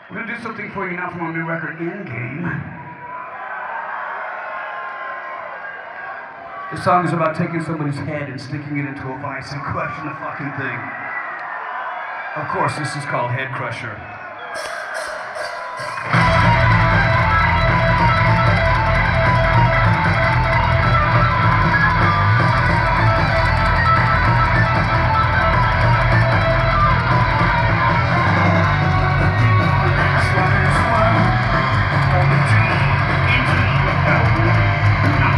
We're gonna do something for you now from our new record, Endgame. This song is about taking somebody's head and sticking it into a vice and crushing the fucking thing. Of course, this is called Headcrusher.